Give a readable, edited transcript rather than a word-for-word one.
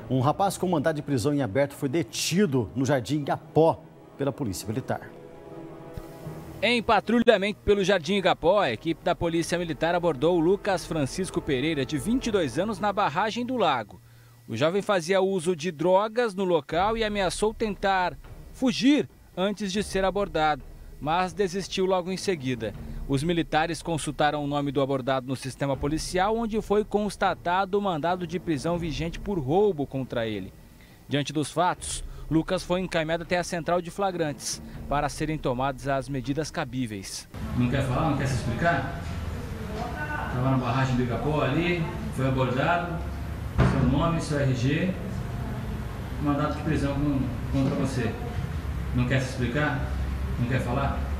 Um rapaz com mandado de prisão em aberto foi detido no Jardim Igapó pela Polícia Militar. Em patrulhamento pelo Jardim Igapó, a equipe da Polícia Militar abordou o Lucas Francisco Pereira, de 22 anos, na barragem do Lago. O jovem fazia uso de drogas no local e ameaçou tentar fugir antes de ser abordado, mas desistiu logo em seguida. Os militares consultaram o nome do abordado no sistema policial, onde foi constatado o mandado de prisão vigente por roubo contra ele. Diante dos fatos, Lucas foi encaminhado até a central de flagrantes para serem tomadas as medidas cabíveis. Não quer falar? Não quer se explicar? Estava na barragem do Igapó ali, foi abordado, seu nome, seu RG, mandado de prisão contra você. Não quer se explicar? Não quer falar?